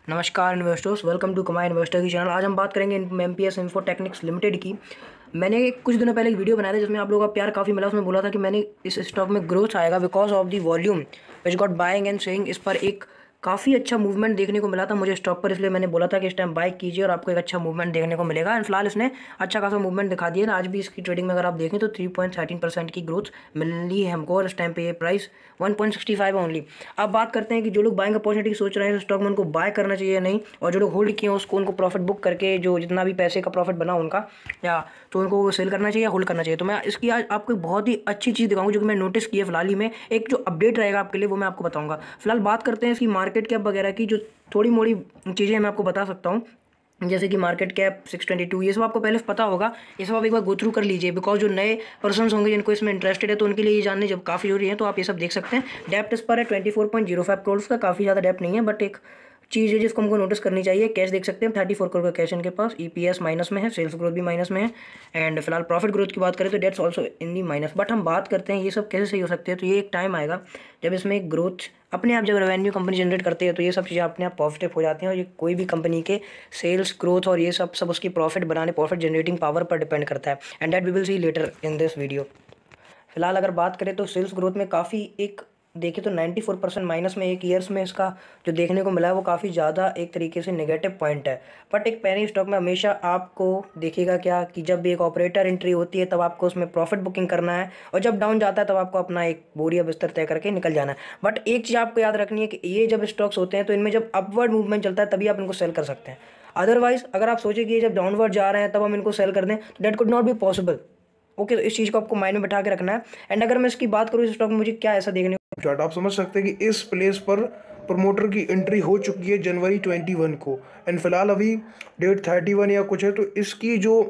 नमस्कार investors, welcome to Kamai investor की channel. आज हम बात करेंगे एमपीएस इन्फोटेक्निक्स लिमिटेड की। मैंने कुछ दिनों पहले एक वीडियो बनाया था जिसमें आप लोगों का प्यार काफ़ी मिला। उसमें बोला था कि मैंने इस स्टॉक में ग्रोथ आएगा because of the volume which got buying and saying. इस पर एक काफ़ी अच्छा मूवमेंट देखने को मिला था मुझे स्टॉक पर, इसलिए मैंने बोला था कि इस टाइम बाई कीजिए और आपको एक अच्छा मूवमेंट देखने को मिलेगा। एंड फिलहाल इसने अच्छा खासा मूवमेंट दिखा दिया। आज भी इसकी ट्रेडिंग में अगर आप देखें तो 3.13% की ग्रोथ मिली है हमको, और इस टाइम पे ये प्राइस 1.65 है ओनली। अब बात करते हैं कि जो लोग बाइंग अपॉर्चुनिटी सोच रहे हैं स्टॉक में, उनको बाय करना चाहिए या नहीं, और जो लोग होल्ड किए हैं उसको उनको प्रॉफिट बुक करके जो जितना भी पैसे का प्रॉफिट बना उनका या तो उनको सेल करना चाहिए या होल्ड करना चाहिए। तो मैं इसकी आज आपको एक बहुत ही अच्छी चीज़ दिखाऊंगा जो कि मैं नोटिस की है फिलहाल ही में। एक जो अपडेट रहेगा आपके लिए वो मैं आपको बताऊंगा। फिलहाल बात करते हैं इसकी मार्केट कैप वगैरह की, जो थोड़ी मोड़ी चीज़ें मैं आपको बता सकता हूँ। जैसे कि मार्केट कैप 622, ये सब आपको पहले पता होगा। ये सब आप एक बार गो थ्रू कर लीजिए बिकॉज जो नए पर्सन्स होंगे जिनको इसमें इंटरेस्टेड है तो उनके लिए ये जानने जब काफ़ी जरूरी है। तो आप ये सब देख सकते हैं। डेप्ट इस पर है 24.05 करोड़ का, काफ़ी ज़्यादा डेप्ट नहीं है बट एक चीज़ है जिसको हमको नोटिस करनी चाहिए। कैश देख सकते हैं 34 करोड़ का कैश इनके पास। ईपीएस माइनस में है, सेल्स ग्रोथ भी माइनस में है, एंड फिलहाल प्रॉफिट ग्रोथ की बात करें तो debts also in the minus. But हम बात करते हैं ये सब कैसे सही हो सकते हैं, तो ये एक टाइम आएगा जब इसमें एक ग्रोथ अपने आप, जब रेवेन्यू कंपनी जनरेट करती है तो ये सब चीज़ें अपने आप पॉजिटिव हो जाती हैं। और ये कोई भी कंपनी के सेल्स ग्रोथ और ये सब उसकी प्रॉफिट बनाने, प्रॉफिट जनरेटिंग पावर पर डिपेंड करता है। And that we will see later in this video. फिलहाल अगर बात करें तो सेल्स ग्रोथ में काफ़ी एक देखें तो 94% माइनस में एक ईयर्स में इसका जो देखने को मिला है वो काफ़ी ज़्यादा एक तरीके से नेगेटिव पॉइंट है। बट एक पेनी स्टॉक में हमेशा आपको देखिएगा क्या कि जब भी एक ऑपरेटर एंट्री होती है तब आपको उसमें प्रॉफिट बुकिंग करना है, और जब डाउन जाता है तब आपको अपना एक बोरिया बिस्तर तय करके निकल जाना है। बट एक चीज़ आपको याद रखनी है कि ये जब स्टॉक्स होते हैं तो इनमें जब अपवर्ड मूवमेंट चलता है तभी आप इनको सेल कर सकते हैं। अदरवाइज अगर आप सोचें कि ये जब डाउनवर्ड जा रहे हैं तब हम इनको सेल कर दें तो debt could not be possible. Okay, तो इस चीज़ को आपको माइंड में बैठा के रखना है। एंड अगर मैं इसकी बात करूँ इस स्टॉक में मुझे क्या ऐसा देखने चार्ट आप समझ सकते हैं कि इस प्लेस पर प्रमोटर की एंट्री हो चुकी है जनवरी 21 को, एंड फिलहाल अभी डेट 31 या कुछ है। तो इसकी जो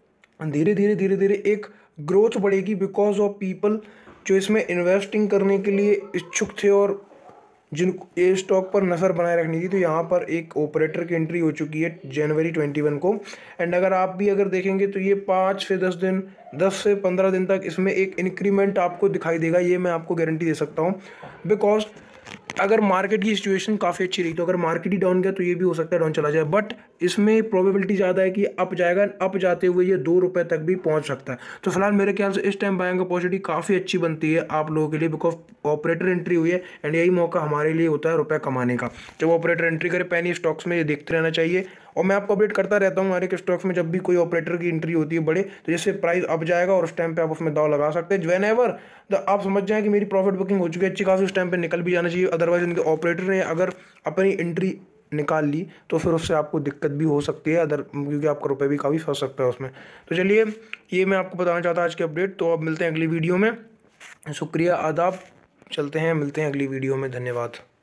धीरे धीरे एक ग्रोथ बढ़ेगी बिकॉज ऑफ पीपल जो इसमें इन्वेस्टिंग करने के लिए इच्छुक थे और जिनको ये स्टॉक पर नज़र बनाए रखनी थी। तो यहाँ पर एक ऑपरेटर की एंट्री हो चुकी है जनवरी 21 को। एंड अगर आप भी अगर देखेंगे तो ये 5 से 10 दिन, 10 से 15 दिन तक इसमें एक इंक्रीमेंट आपको दिखाई देगा, ये मैं आपको गारंटी दे सकता हूँ। बिकॉज अगर मार्केट की सिचुएशन काफ़ी अच्छी रही तो अगर मार्केट ही डाउन गया तो ये भी हो सकता है डाउन चला जाए, बट इसमें प्रोबेबिलिटी ज़्यादा है कि अप जाएगा। अप जाते हुए ये 2 रुपये तक भी पहुंच सकता है। तो फिलहाल मेरे ख्याल से इस टाइम बाइंग अपॉर्चुनिटी काफ़ी अच्छी बनती है आप लोगों के लिए बिकॉज ऑपरेटर एंट्री हुई है, एंड यही मौका हमारे लिए होता है रुपये कमाने का। जब ऑपरेटर एंट्री करे पेनी स्टॉक्स में ये देखते रहना चाहिए, और मैं आपको अपडेट करता रहता हूँ हर एक स्टॉक्स में जब भी कोई ऑपरेटर की एंट्री होती है बड़े, तो जैसे प्राइस अप जाएगा और उस टाइम पे आप उसमें दाव लगा सकते हैं। वेन एवर आप समझ जाएं कि मेरी प्रॉफिट बुकिंग हो चुकी है अच्छी खासी, उस टाइम पे निकल भी जाना चाहिए। अदरवाइज इनके ऑपरेटर ने अगर अपनी एंट्री निकाल ली तो फिर उससे आपको दिक्कत भी हो सकती है क्योंकि आपका रुपये भी काफ़ी फंस सकता है उसमें। तो चलिए, ये मैं आपको बताना चाहता आज की अपडेट। तो अब मिलते हैं अगली वीडियो में। शुक्रिया, आदाब, चलते हैं, मिलते हैं अगली वीडियो में। धन्यवाद।